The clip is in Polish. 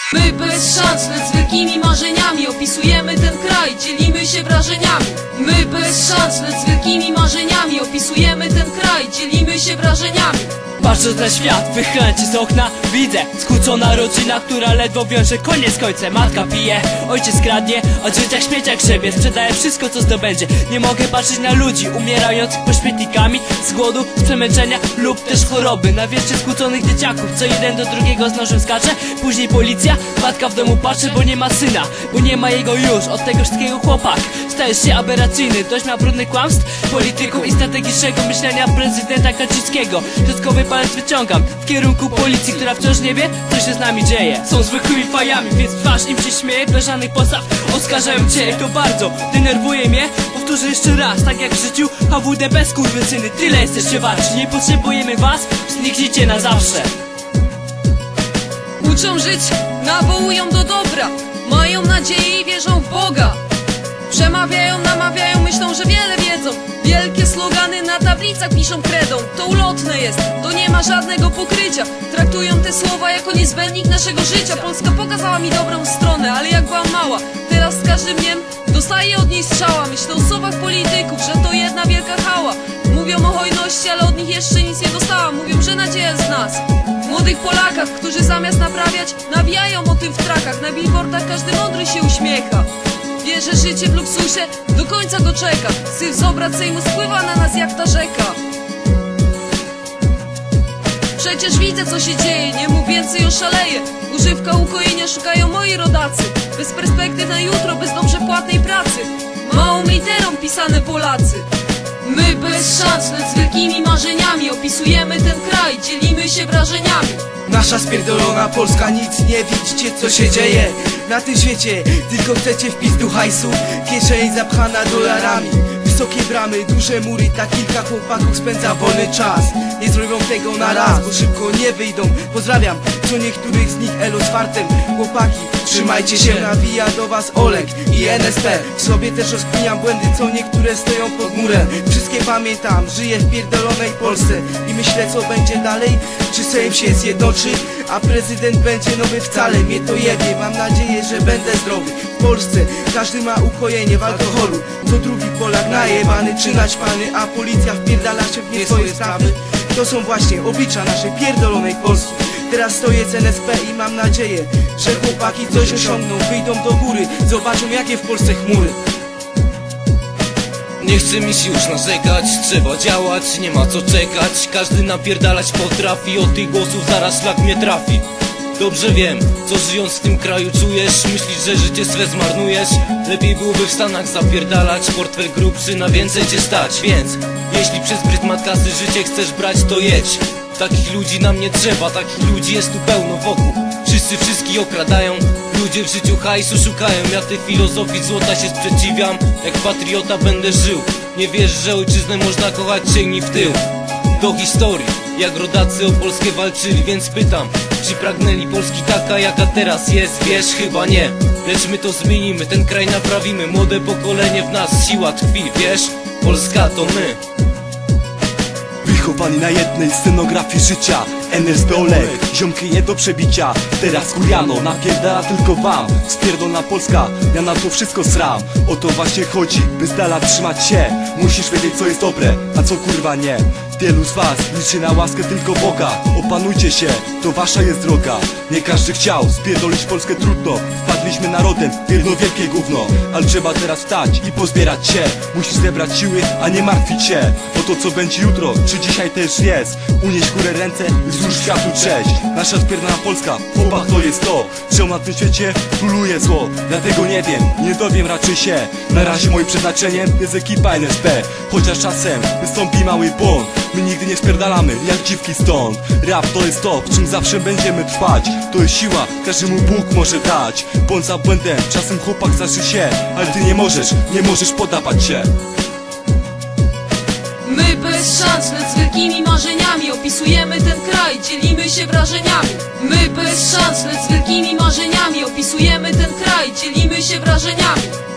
My bez szans, lecz z wielkimi marzeniami opisujemy ten kraj, dzielimy się wrażeniami. My bez szans, lecz z wielkimi marzeniami opisujemy ten kraj, dzielimy się wrażeniami. Patrzę na świat, wychylam się z okna, widzę skłócona rodzina, która ledwo wiąże koniec końcem. Matka pije, ojciec kradnie, a dzieciak śmieciach grzebie, sprzedaje wszystko co zdobędzie. Nie mogę patrzeć na ludzi umierających pod śmietnikami, z głodu, z przemęczenia lub też choroby. Na wierzcie skłóconych dzieciaków, co jeden do drugiego z nożem skacze. Później policja, matka w domu patrzy, bo nie ma syna, bo nie ma jego już. Od tego wszystkiego chłopak stajesz się aberracyjny. Dość ma brudnych kłamstw polityków i strategicznego myślenia prezydenta Kaczyńskiego. Dodatkowy palec wyciągam w kierunku policji, która wciąż nie wie, co się z nami dzieje. Są zwykłymi fajami, więc twarz im się śmieje, bez żadnych postaw oskarżają cię. To bardzo denerwuje mnie. Powtórzę jeszcze raz, tak jak w życiu HWDP skurwysyny, tyle jesteście warci. Nie potrzebujemy was, zniknijcie na zawsze. Uczą żyć, nawołują do dobra, mają nadzieję i wierzą w Boga. Przemawiają, namawiają, myślą, że wiele wiedzą. Wielkie slogany na tablicach piszą kredą. To ulotne jest, to nie ma żadnego pokrycia. Traktują te słowa jako niezbędnik naszego życia. Polska pokazała mi dobrą stronę, ale jak byłam mała, teraz z każdym dniem dostaję od niej strzała. Myślę o słowach polityków, że to jedna wielka hała. Mówią o hojności, ale od nich jeszcze nic nie dostałam. Mówią, że nadzieja z nas, młodych Polakach, którzy zamiast naprawiać, nawijają o tym w trakach. Na billboardach każdy mądry się uśmiecha. Wie, że życie w luksusie do końca go czeka. Syf z obrad Sejmu spływa na nas jak ta rzeka. Przecież widzę, co się dzieje, nie mów więcej, oszaleję. Używka ukojenia szukają moi rodacy. Bez perspektyw na jutro, bez dobrze płatnej pracy. Małą literą pisane Polacy. My bez szans, lecz z wielkimi marzeniami opisujemy ten kraj, dzielimy się wrażeniami. Nasza spierdolona Polska, nic nie widzicie co się dzieje na tym świecie. Tylko chcecie wpis do hajsu, kieszeń zapchana dolarami. Wysokie bramy, duże mury, tak kilka chłopaków spędza wolny czas. Nie zrobią tego na raz, bo szybko nie wyjdą. Pozdrawiam co niektórych z nich, elo z fartem. Chłopaki, trzymajcie się, nawija do was Olek i NSP. W sobie też rozkminiam błędy, co niektóre stoją pod murem. Wszystkie pamiętam, żyję w pierdolonej Polsce i myślę co będzie dalej. Czy Sejm się zjednoczy, a prezydent będzie nowy? Wcale mnie to jebie, mam nadzieję, że będę zdrowy. W Polsce każdy ma ukojenie w alkoholu. Co drugi Polak najebany czy naćpany, a policja wpierdala się w nie swoje sprawy. To są właśnie oblicza naszej pierdolonej Polski. Teraz stoję z NSP i mam nadzieję, że chłopaki coś osiągną, wyjdą do góry, zobaczą jakie w Polsce chmury. Nie chcę mi się już narzekać, trzeba działać, nie ma co czekać. Każdy napierdalać potrafi, od tych głosów zaraz szlak mnie trafi. Dobrze wiem, co żyjąc w tym kraju czujesz. Myślisz, że życie swe zmarnujesz? Lepiej byłoby w Stanach zapierdalać, portfel grubszy, na więcej cię stać. Więc, jeśli przez pryzmat kasy życie chcesz brać, to jedź. Takich ludzi nam nie trzeba, takich ludzi jest tu pełno wokół. Wszyscy wszystkich okradają, ludzie w życiu hajsu szukają. Ja tej filozofii złota się sprzeciwiam, jak patriota będę żył. Nie wiesz, że ojczyznę można kochać, sięgnij w tył do historii, jak rodacy o Polskę walczyli. Więc pytam, czy pragnęli Polski taka jaka teraz jest? Wiesz, chyba nie, lecz my to zmienimy, ten kraj naprawimy. Młode pokolenie w nas, siła tkwi, wiesz? Polska to my. Wychowani na jednej scenografii życia, NSB Olek, ziomki nie do przebicia. Teraz Kuriano napierdala tylko wam. Spierdolona Polska, ja na to wszystko sram. O to właśnie chodzi, by z dala trzymać się. Musisz wiedzieć co jest dobre, a co kurwa nie. Wielu z was liczy na łaskę tylko Boga. Opanujcie się, to wasza jest droga. Nie każdy chciał spierdolić Polskę, trudno. Wpadliśmy narodem w jedno wielkie gówno. Ale trzeba teraz wstać i pozbierać się. Musisz zebrać siły, a nie martwić się o to co będzie jutro, czy dzisiaj też jest. Unieś górę ręce i złóż światu cześć. Nasza spierdolona Polska, chłopak to jest to, czemu na tym świecie króluje zło. Dlatego nie wiem, nie dowiem raczej się. Na razie moim przeznaczeniem jest ekipa NSP. Chociaż czasem wystąpi mały błąd, my nigdy nie spierdalamy jak dziwki stąd. Rap to jest to, w czym zawsze będziemy trwać. To jest siła, każdemu Bóg może dać. Błąd za błędem, czasem chłopak zaszy się, ale ty nie możesz podawać się. My bez szans, lecz z wielkimi marzeniami opisujemy ten kraj, dzielimy się wrażeniami. My bez szans, lecz z wielkimi marzeniami opisujemy ten kraj, dzielimy się wrażeniami.